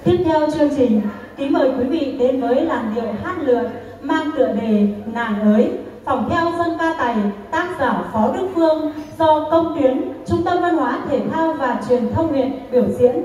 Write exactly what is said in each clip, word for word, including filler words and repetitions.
Tiếp theo chương trình, kính mời quý vị đến với làn điệu hát lượn mang tựa đề Nàng ới, phỏng theo dân ca Tày, tác giả Phó Đức Phương, do Công Tuyến, Trung tâm Văn hóa Thể thao và Truyền thông huyện biểu diễn.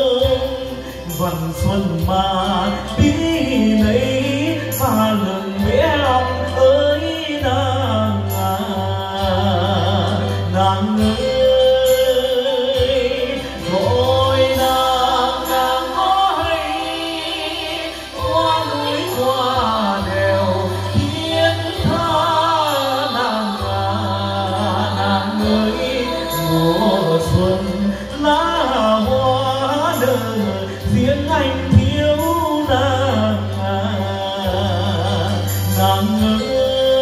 Vần xuân mà tí nấy pha lừng nàng ơi.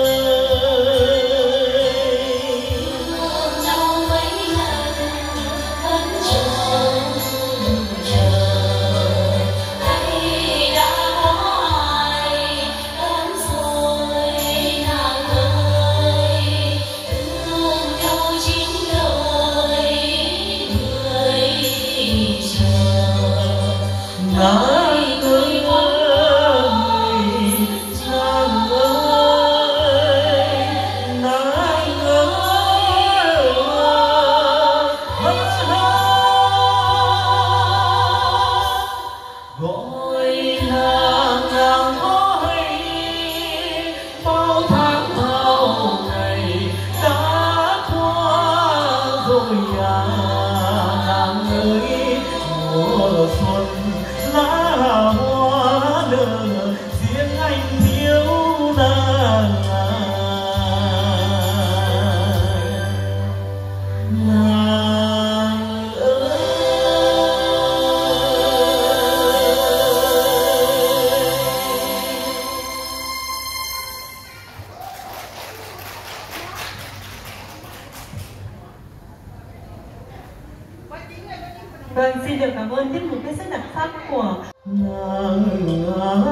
Vâng, xin được cảm ơn tiết mục hết sức đặc sắc của nàng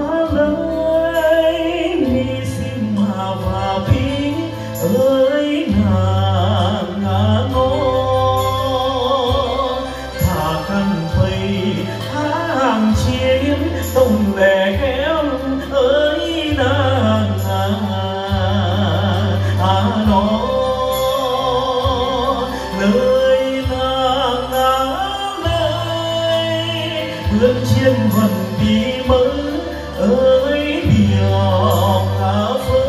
ơi đi xin mà và bí ơi nàng ngó thả căn phây hàng chiến tông lẻ kéo ơi nàng à nó nơi nàng hương chiên vần đi mơ ơi điều ngã phơi